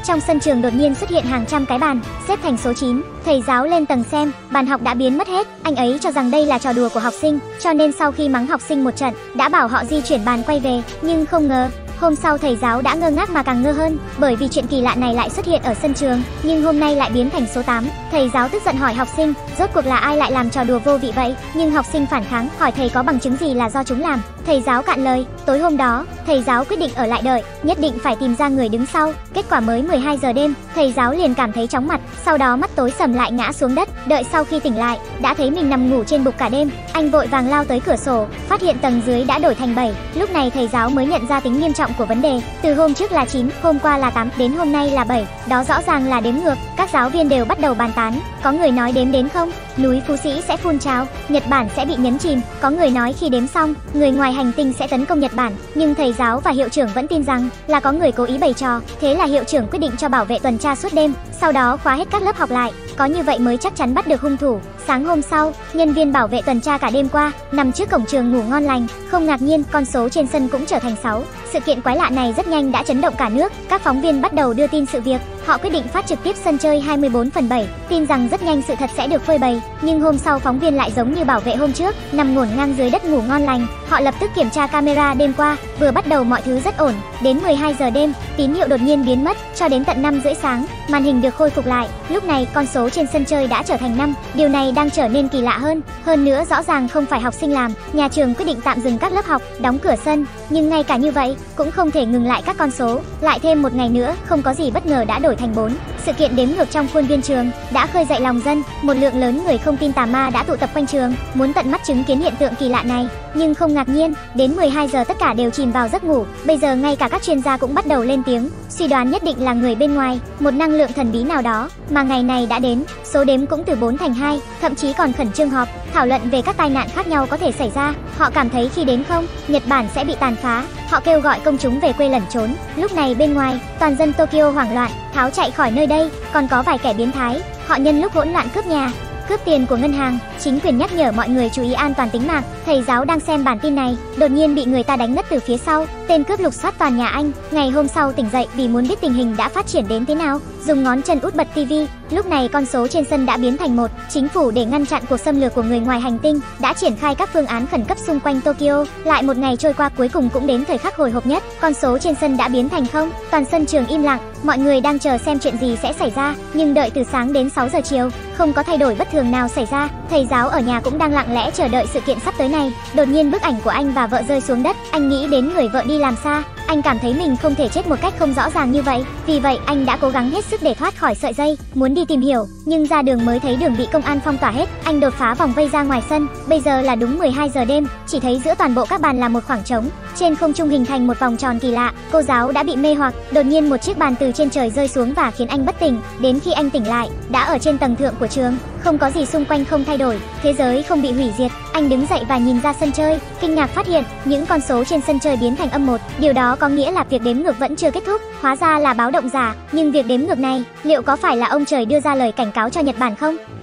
trong sân trường đột nhiên xuất hiện hàng trăm cái bàn, xếp thành số 9. Thầy giáo lên tầng xem, bàn học đã biến mất hết. Anh ấy cho rằng đây là trò đùa của học sinh, cho nên sau khi mắng học sinh một trận, đã bảo họ di chuyển bàn quay về, nhưng không ngờ hôm sau thầy giáo đã ngơ ngác mà càng ngơ hơn, bởi vì chuyện kỳ lạ này lại xuất hiện ở sân trường, nhưng hôm nay lại biến thành số 8. Thầy giáo tức giận hỏi học sinh, rốt cuộc là ai lại làm trò đùa vô vị vậy? Nhưng học sinh phản kháng, hỏi thầy có bằng chứng gì là do chúng làm. Thầy giáo cạn lời, tối hôm đó, thầy giáo quyết định ở lại đợi, nhất định phải tìm ra người đứng sau. Kết quả mới 12 giờ đêm, thầy giáo liền cảm thấy chóng mặt, sau đó mắt tối sầm lại ngã xuống đất. Đợi sau khi tỉnh lại, đã thấy mình nằm ngủ trên bục cả đêm. Anh vội vàng lao tới cửa sổ, phát hiện tầng dưới đã đổi thành 7. Lúc này thầy giáo mới nhận ra tính nghiêm trọng của vấn đề. Từ hôm trước là 9, hôm qua là 8, đến hôm nay là 7. Đó rõ ràng là đếm ngược. Các giáo viên đều bắt đầu bàn tán. Có người nói đếm đến không, núi Phú Sĩ sẽ phun trào, Nhật Bản sẽ bị nhấn chìm. Có người nói khi đếm xong, người ngoài hành tinh sẽ tấn công Nhật Bản. Nhưng thầy giáo và hiệu trưởng vẫn tin rằng là có người cố ý bày trò. Thế là hiệu trưởng quyết định cho bảo vệ tuần tra suốt đêm, sau đó khóa hết các lớp học lại. Có như vậy mới chắc chắn bắt được hung thủ. Sáng hôm sau, nhân viên bảo vệ tuần tra cả đêm qua, nằm trước cổng trường ngủ ngon lành. Không ngạc nhiên, con số trên sân cũng trở thành 6. Sự kiện quái lạ này rất nhanh đã chấn động cả nước. Các phóng viên bắt đầu đưa tin sự việc. Họ quyết định phát trực tiếp sân chơi 24/7, tin rằng rất nhanh sự thật sẽ được phơi bày. Nhưng hôm sau phóng viên lại giống như bảo vệ hôm trước, nằm ngổn ngang dưới đất ngủ ngon lành. Họ lập tức kiểm tra camera đêm qua, vừa bắt đầu mọi thứ rất ổn. Đến 12 giờ đêm, tín hiệu đột nhiên biến mất, cho đến tận 5 rưỡi sáng, màn hình được khôi phục lại. Lúc này con số trên sân chơi đã trở thành 5. Điều này đang trở nên kỳ lạ hơn. Hơn nữa rõ ràng không phải học sinh làm. Nhà trường quyết định tạm dừng các lớp học, đóng cửa sân. Nhưng ngay cả như vậy, cũng không thể ngừng lại các con số. Lại thêm một ngày nữa, không có gì bất ngờ đã đổi thành 4. Sự kiện đếm ngược trong khuôn viên trường đã khơi dậy lòng dân. Một lượng lớn người không tin tà ma đã tụ tập quanh trường, muốn tận mắt chứng kiến hiện tượng kỳ lạ này. Nhưng không ngạc nhiên, đến 12 giờ tất cả đều chìm vào giấc ngủ. Bây giờ ngay cả các chuyên gia cũng bắt đầu lên tiếng, suy đoán nhất định là người bên ngoài, một năng lượng thần bí nào đó. Mà ngày này đã đến, số đếm cũng từ 4 thành 2, thậm chí còn khẩn trương họp, thảo luận về các tai nạn khác nhau có thể xảy ra. Họ cảm thấy khi đến không, Nhật Bản sẽ bị tàn phá. Họ kêu gọi công chúng về quê lẩn trốn. Lúc này bên ngoài, toàn dân Tokyo hoảng loạn, tháo chạy khỏi nơi đây. Còn có vài kẻ biến thái, họ nhân lúc hỗn loạn cướp nhà, cướp tiền của ngân hàng. Chính quyền nhắc nhở mọi người chú ý an toàn tính mạng. Thầy giáo đang xem bản tin này, đột nhiên bị người ta đánh ngất từ phía sau. Tên cướp lục soát toàn nhà anh. Ngày hôm sau tỉnh dậy vì muốn biết tình hình đã phát triển đến thế nào, dùng ngón chân út bật tivi. Lúc này con số trên sân đã biến thành 1. Chính phủ để ngăn chặn cuộc xâm lược của người ngoài hành tinh đã triển khai các phương án khẩn cấp xung quanh Tokyo. Lại một ngày trôi qua, cuối cùng cũng đến thời khắc hồi hộp nhất. Con số trên sân đã biến thành 0. Toàn sân trường im lặng, mọi người đang chờ xem chuyện gì sẽ xảy ra. Nhưng đợi từ sáng đến 6 giờ chiều, không có thay đổi bất thường nào xảy ra. Thầy giáo ở nhà cũng đang lặng lẽ chờ đợi sự kiện sắp tới này. Đột nhiên bức ảnh của anh và vợ rơi xuống đất. Anh nghĩ đến người vợ đi làm xa. Anh cảm thấy mình không thể chết một cách không rõ ràng như vậy. Vì vậy anh đã cố gắng hết sức để thoát khỏi sợi dây, muốn đi tìm hiểu. Nhưng ra đường mới thấy đường bị công an phong tỏa hết. Anh đột phá vòng vây ra ngoài sân. Bây giờ là đúng 12 giờ đêm, chỉ thấy giữa toàn bộ các bàn là một khoảng trống. Trên không trung hình thành một vòng tròn kỳ lạ. Cô giáo đã bị mê hoặc. Đột nhiên một chiếc bàn từ trên trời rơi xuống và khiến anh bất tỉnh. Đến khi anh tỉnh lại, đã ở trên tầng thượng của trường. Không có gì xung quanh không thay đổi, thế giới không bị hủy diệt. Anh đứng dậy và nhìn ra sân chơi, kinh ngạc phát hiện những con số trên sân chơi biến thành âm 1. Điều đó có nghĩa là việc đếm ngược vẫn chưa kết thúc. Hóa ra là báo động giả. Nhưng việc đếm ngược này, liệu có phải là ông trời đưa ra lời cảnh cáo cho Nhật Bản không?